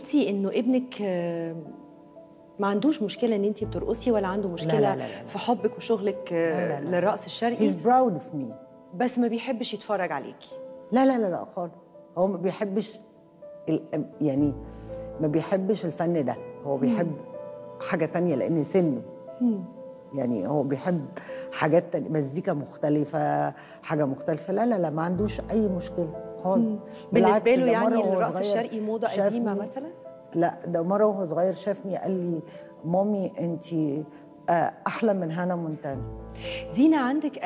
قلتي انه ابنك ما عندوش مشكله ان انت بترقصي ولا عنده مشكله لا لا لا لا. في حبك وشغلك لا لا. للرقص الشرقي. He's proud of me. بس ما بيحبش يتفرج عليكي. لا لا لا لا خالص. هو ما بيحبش يعني ما بيحبش الفن ده، هو بيحب حاجه تانية لان سنه. يعني هو بيحب حاجات تانية، مزيكا مختلفه، حاجه مختلفه. لا لا لا، ما عندوش اي مشكله خالص. بالنسبه له يعني الرقص الشرقي موضه قديمه مثلا؟ لا، ده مره وهو صغير شافني قال لي مامي انت احلى من هانا مونتانا. دينا، عندك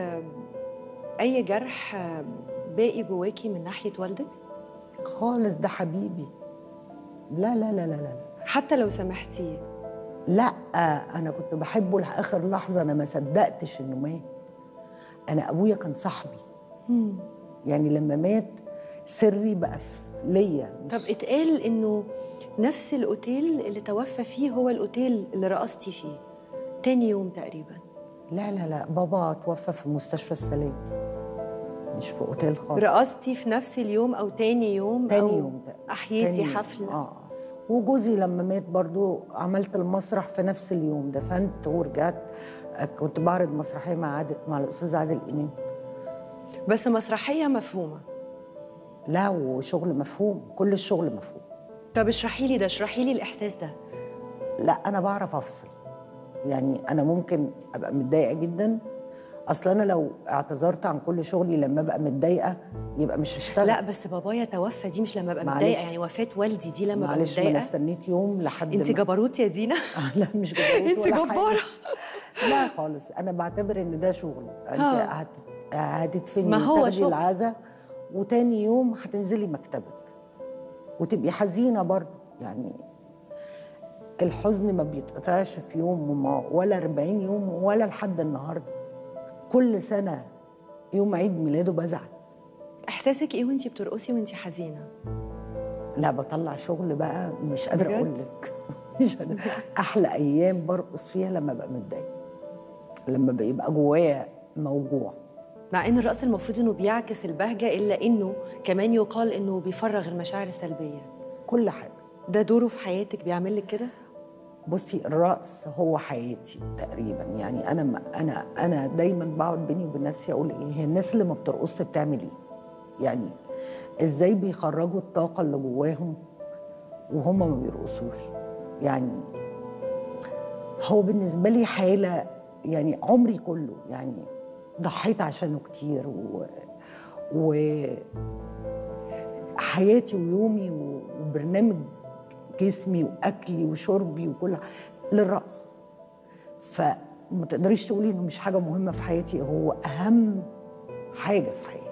اي جرح باقي جواكي من ناحيه والدك؟ خالص، ده حبيبي. لا لا لا لا لا. حتى لو سامحتيه؟ لا، انا كنت بحبه لاخر لحظه، انا ما صدقتش انه مات. انا ابويا كان صاحبي. يعني لما مات سري بقى ليا. طب اتقال انه نفس الاوتيل اللي توفى فيه هو الاوتيل اللي رقصتي فيه تاني يوم تقريبا؟ لا لا لا، بابا توفى في مستشفى السلام، مش في اوتيل خالص. رقصتي في نفس اليوم او تاني يوم؟ تاني يوم. احييتي حفله؟ وجوزي لما مات برضو عملت المسرح في نفس اليوم، دفنت ورجعت. كنت بعرض مسرحيه مع الاستاذ عادل امام. بس مسرحيه مفهومه؟ لا، وشغل مفهوم، كل الشغل مفهوم. طب اشرحي لي ده، اشرحي لي الاحساس ده. لا، انا بعرف افصل. يعني انا ممكن ابقى متضايقه جدا، اصل انا لو اعتذرت عن كل شغلي لما ابقى متضايقه يبقى مش هشتغل. لا بس بابايا توفى دي مش لما ابقى متضايقه، يعني وفاه والدي دي لما ابقى معلش، متضايقه. ما انا استنيت يوم لحد انت جبروت يا دينا. لا مش جبروت انت جباره. لا خالص، انا بعتبر ان ده شغل. انت هتدفني وتاخدي العزا، وتاني يوم هتنزلي مكتبك وتبقي حزينه برضه. يعني الحزن ما بيتقطعش في يوم ولا 40 يوم ولا لحد النهارده. كل سنه يوم عيد ميلاده بزعل. احساسك ايه وانتي بترقصي وانتي حزينه؟ لا، بطلع شغل بقى مش قادره اقول لك. مش قادره. احلى ايام برقص فيها لما ببقى متضايقه، لما بيبقى جوايا موجوع. مع ان الرقص المفروض انه بيعكس البهجه، الا انه كمان يقال انه بيفرغ المشاعر السلبيه. كل حاجه. ده دوره في حياتك، بيعمل لك كده؟ بصي، الرقص هو حياتي تقريبا. يعني انا دايما بقعد بيني وبين نفسي اقول ايه هي الناس اللي ما بترقصش بتعمل ايه؟ يعني ازاي بيخرجوا الطاقه اللي جواهم وهم ما بيرقصوش؟ يعني هو بالنسبه لي حاله، يعني عمري كله يعني ضحيت عشانه كتير، حياتي ويومي وبرنامج جسمي واكلي وشربي وكل للرقص. فما تقدريش تقولي انه مش حاجه مهمه في حياتي، هو اهم حاجه في حياتي.